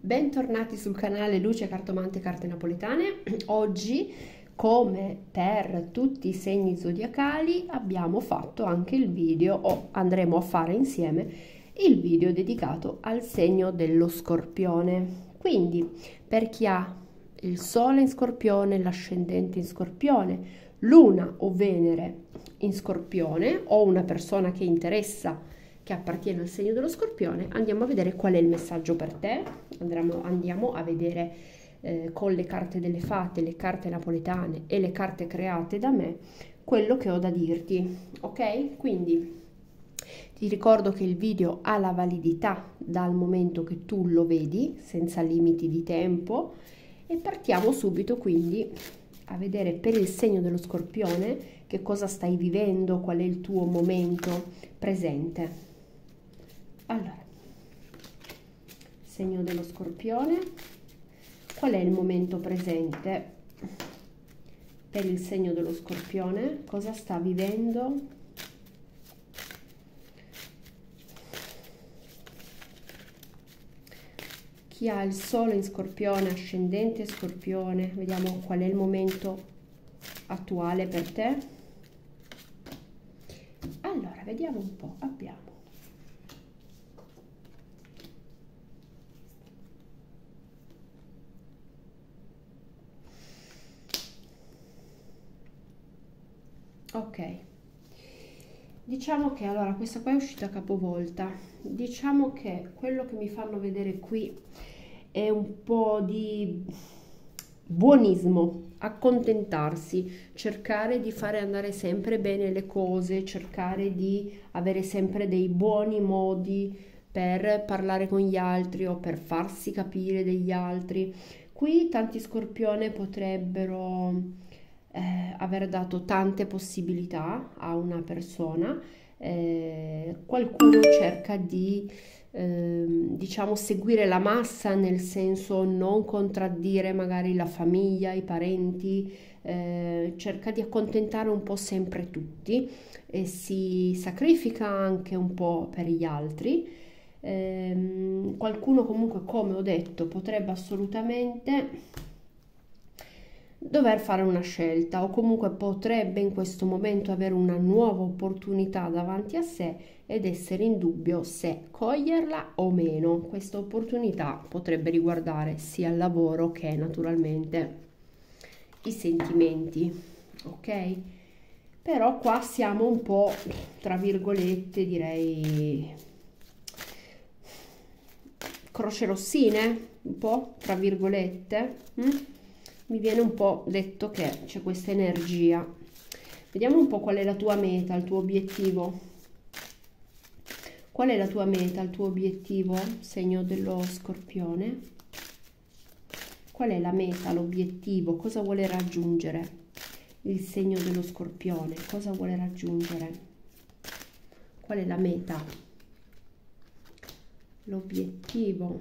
Bentornati sul canale Luce Cartomante Carte Napoletane. Oggi, come per tutti i segni zodiacali, abbiamo fatto anche il video, o andremo a fare insieme, il video dedicato al segno dello Scorpione. Quindi, per chi ha il Sole in Scorpione, l'ascendente in Scorpione, Luna o Venere in Scorpione, o una persona che interessa che appartiene al segno dello Scorpione, andiamo a vedere qual è il messaggio per te. Andiamo a vedere con le carte delle fate, le carte napoletane e le carte create da me quello che ho da dirti, ok? Quindi ti ricordo che il video ha la validità dal momento che tu lo vedi, senza limiti di tempo, e partiamo subito quindi a vedere per il segno dello Scorpione che cosa stai vivendo, qual è il tuo momento presente. Allora, segno dello Scorpione, qual è il momento presente per il segno dello Scorpione? Cosa sta vivendo? Chi ha il Sole in Scorpione, ascendente Scorpione, vediamo qual è il momento attuale per te. Allora, vediamo un po', abbiamo ok, diciamo che allora questa qua è uscita capovolta. Diciamo che quello che mi fanno vedere qui è un po' di buonismo, accontentarsi, cercare di fare andare sempre bene le cose, cercare di avere sempre dei buoni modi per parlare con gli altri o per farsi capire degli altri. Qui tanti Scorpione potrebbero aver dato tante possibilità a una persona, qualcuno cerca di diciamo seguire la massa, nel senso non contraddire magari la famiglia, i parenti, cerca di accontentare un po' sempre tutti e si sacrifica anche un po' per gli altri. Qualcuno comunque, come ho detto, potrebbe assolutamente dover fare una scelta o comunque potrebbe in questo momento avere una nuova opportunità davanti a sé ed essere in dubbio se coglierla o meno. Questa opportunità potrebbe riguardare sia il lavoro che naturalmente i sentimenti, ok? Però qua siamo un po', tra virgolette, direi crocerossine, un po', tra virgolette. Mi viene un po' detto che c'è questa energia. Vediamo un po' qual è la tua meta, il tuo obiettivo. Qual è la tua meta, il tuo obiettivo, segno dello Scorpione? Qual è la meta, l'obiettivo? Cosa vuole raggiungere il segno dello Scorpione? Cosa vuole raggiungere? Qual è la meta? L'obiettivo?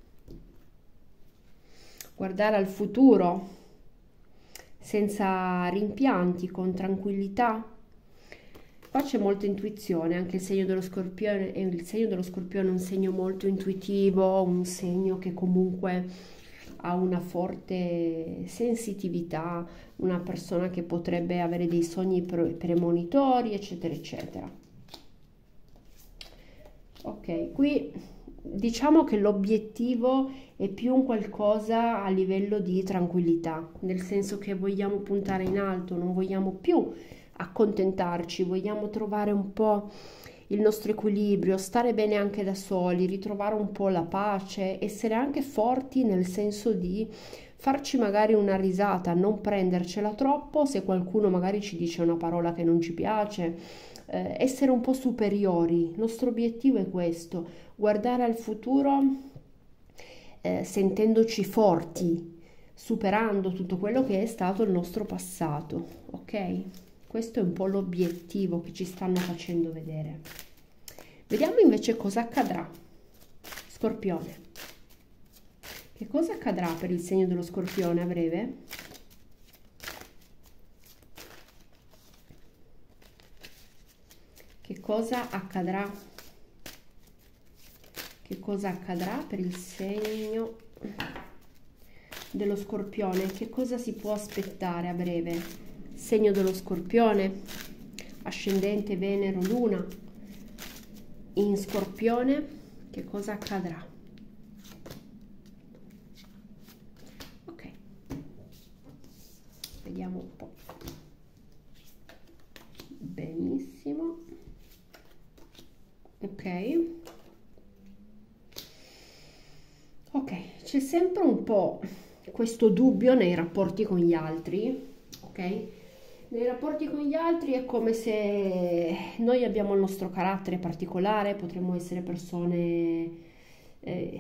Guardare al futuro senza rimpianti, con tranquillità. Qua c'è molta intuizione, anche il segno dello Scorpione è un segno molto intuitivo, un segno che comunque ha una forte sensitività, una persona che potrebbe avere dei sogni premonitori, eccetera, eccetera. Ok, qui diciamo che l'obiettivo è più un qualcosa a livello di tranquillità, nel senso che vogliamo puntare in alto, non vogliamo più accontentarci, vogliamo trovare un po' il nostro equilibrio, stare bene anche da soli, ritrovare un po' la pace, essere anche forti nel senso di farci magari una risata, non prendercela troppo se qualcuno magari ci dice una parola che non ci piace, essere un po' superiori. Il nostro obiettivo è questo, guardare al futuro sentendoci forti, superando tutto quello che è stato il nostro passato, ok? Questo è un po' l'obiettivo che ci stanno facendo vedere. Vediamo invece cosa accadrà. Scorpione. Che cosa accadrà per il segno dello Scorpione a breve? Che cosa accadrà? Che cosa accadrà per il segno dello Scorpione, che cosa si può aspettare a breve? Segno dello Scorpione, ascendente Venere o Luna in Scorpione, che cosa accadrà? Ok, vediamo un po'. Benissimo. Ok, c'è sempre un po' questo dubbio nei rapporti con gli altri, ok? Nei rapporti con gli altri è come se noi abbiamo il nostro carattere particolare, potremmo essere eh,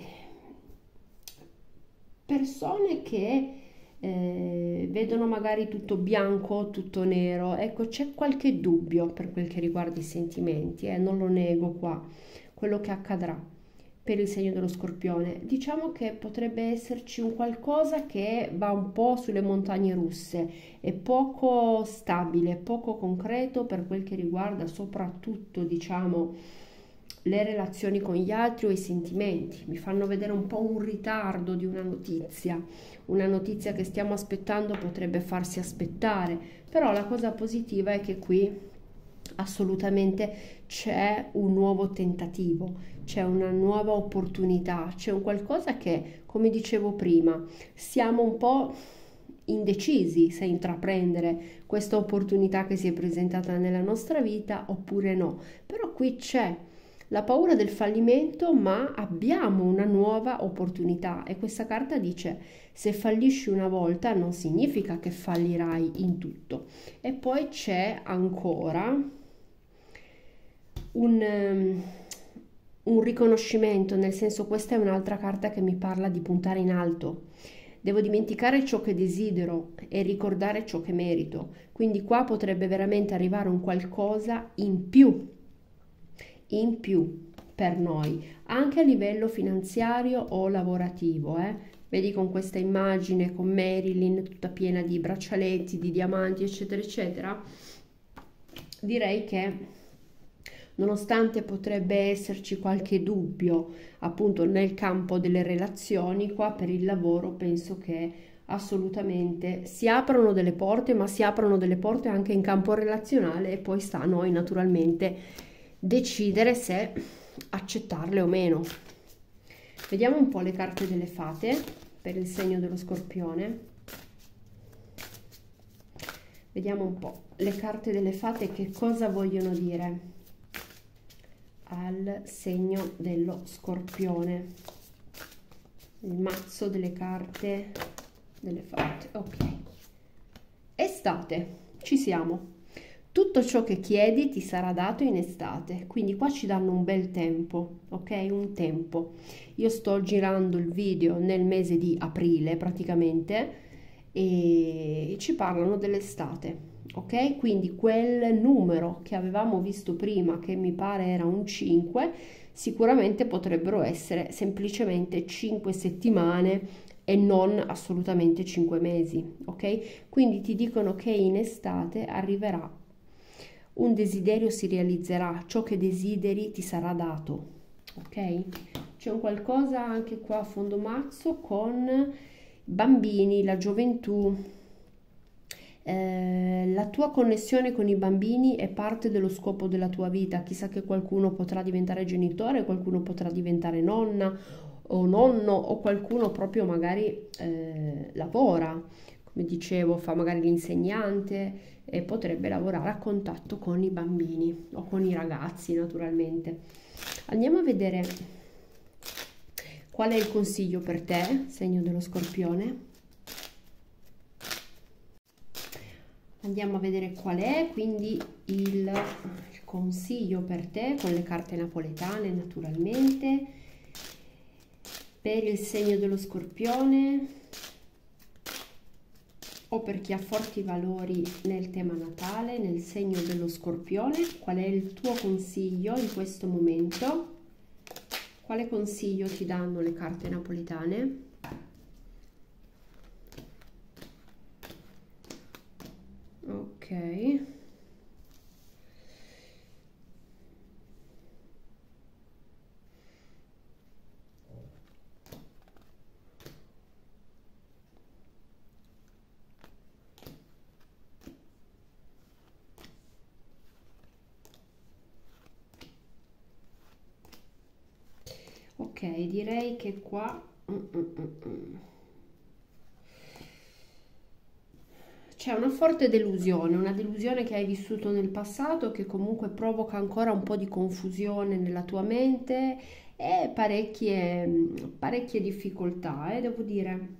persone che vedono magari tutto bianco, tutto nero. Ecco, c'è qualche dubbio per quel che riguarda i sentimenti, non lo nego qua, quello che accadrà per il segno dello Scorpione. Diciamo che potrebbe esserci un qualcosa che va un po' sulle montagne russe, è poco stabile, poco concreto per quel che riguarda soprattutto, diciamo, le relazioni con gli altri o i sentimenti. Mi fanno vedere un po' un ritardo di una notizia che stiamo aspettando potrebbe farsi aspettare, però la cosa positiva è che qui assolutamente c'è un nuovo tentativo, c'è una nuova opportunità, c'è un qualcosa che, come dicevo prima, siamo un po' indecisi se intraprendere questa opportunità che si è presentata nella nostra vita oppure no, però qui c'è la paura del fallimento, ma abbiamo una nuova opportunità e questa carta dice: se fallisci una volta non significa che fallirai in tutto. E poi c'è ancora un riconoscimento, nel senso, questa è un'altra carta che mi parla di puntare in alto. Devo dimenticare ciò che desidero e ricordare ciò che merito. Quindi qua potrebbe veramente arrivare un qualcosa in più per noi, anche a livello finanziario o lavorativo. Vedi con questa immagine con Marilyn tutta piena di braccialetti, di diamanti, eccetera, eccetera. Direi che nonostante potrebbe esserci qualche dubbio appunto nel campo delle relazioni, qua per il lavoro penso che assolutamente si aprono delle porte, ma si aprono delle porte anche in campo relazionale e poi sta a noi naturalmente decidere se accettarle o meno. Vediamo un po' le carte delle fate per il segno dello Scorpione. Vediamo un po' le carte delle fate che cosa vogliono dire al segno dello Scorpione. Il mazzo delle carte delle fate. Ok. Estate, ci siamo. Tutto ciò che chiedi ti sarà dato in estate, quindi qua ci danno un bel tempo, ok? Un tempo. Io sto girando il video nel mese di aprile praticamente e ci parlano dell'estate, ok? Quindi quel numero che avevamo visto prima, che mi pare era un 5, sicuramente potrebbero essere semplicemente 5 settimane e non assolutamente 5 mesi, ok? Quindi ti dicono che in estate arriverà un desiderio, si realizzerà, ciò che desideri ti sarà dato, ok? C'è un qualcosa anche qua a fondo mazzo con bambini, la gioventù, la tua connessione con i bambini è parte dello scopo della tua vita. Chissà che qualcuno potrà diventare genitore, qualcuno potrà diventare nonna o nonno, o qualcuno proprio magari lavora, come dicevo, fa magari l'insegnante e potrebbe lavorare a contatto con i bambini o con i ragazzi naturalmente. Andiamo a vedere qual è il consiglio per te, segno dello Scorpione. Andiamo a vedere qual è quindi il consiglio per te con le carte napoletane naturalmente per il segno dello Scorpione o per chi ha forti valori nel tema natale, nel segno dello Scorpione. Qual è il tuo consiglio in questo momento? Quale consiglio ti danno le carte napoletane? Ok. Ok, direi che qua c'è una forte delusione, una delusione che hai vissuto nel passato che comunque provoca ancora un po' di confusione nella tua mente e parecchie difficoltà, devo dire.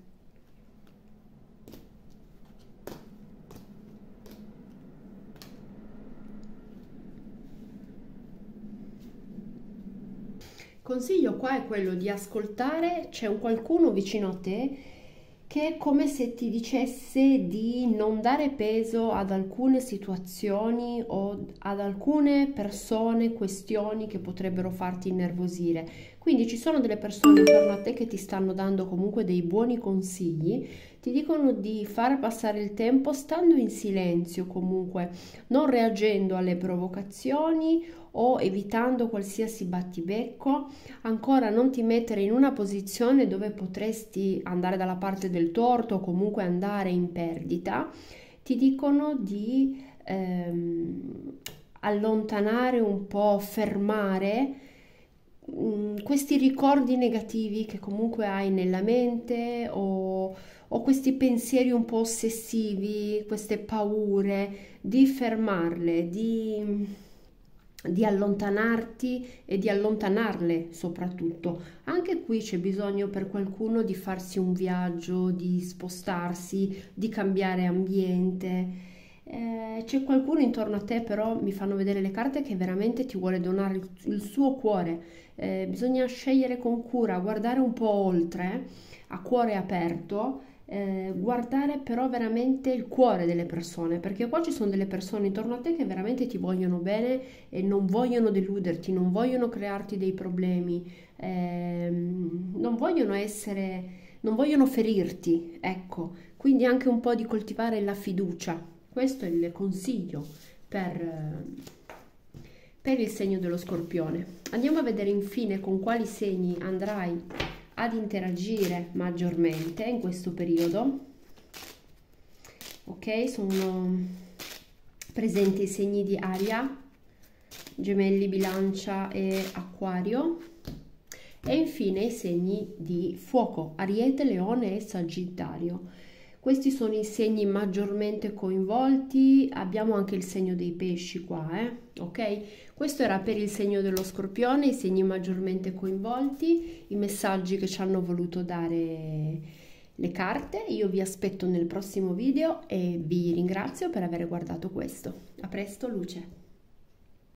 Consiglio qua è quello di ascoltare, c'è un qualcuno vicino a te che è come se ti dicesse di non dare peso ad alcune situazioni o ad alcune persone, questioni che potrebbero farti innervosire. Quindi ci sono delle persone intorno a te che ti stanno dando comunque dei buoni consigli, ti dicono di far passare il tempo stando in silenzio comunque, non reagendo alle provocazioni o evitando qualsiasi battibecco. Ancora non ti mettere in una posizione dove potresti andare dalla parte del torto o comunque andare in perdita. Ti dicono di allontanare un po', fermare questi ricordi negativi che comunque hai nella mente o questi pensieri un po' ossessivi, queste paure, di fermarle, di allontanarti e di allontanarle soprattutto. Anche qui c'è bisogno per qualcuno di farsi un viaggio, di spostarsi, di cambiare ambiente. C'è qualcuno intorno a te, però mi fanno vedere le carte che veramente ti vuole donare il suo cuore. Bisogna scegliere con cura, guardare un po' oltre, a cuore aperto, guardare però veramente il cuore delle persone, perché qua ci sono delle persone intorno a te che veramente ti vogliono bene e non vogliono deluderti, non vogliono crearti dei problemi, non vogliono ferirti, ecco. Quindi anche un po' di coltivare la fiducia. Questo è il consiglio per il segno dello Scorpione. Andiamo a vedere infine con quali segni andrai ad interagire maggiormente in questo periodo. Ok, sono presenti i segni di aria, gemelli, bilancia e acquario, e infine i segni di fuoco, ariete, leone e sagittario. Questi sono i segni maggiormente coinvolti, abbiamo anche il segno dei pesci qua, ok? Questo era per il segno dello Scorpione, i segni maggiormente coinvolti, i messaggi che ci hanno voluto dare le carte. Io vi aspetto nel prossimo video e vi ringrazio per aver guardato questo. A presto, luce!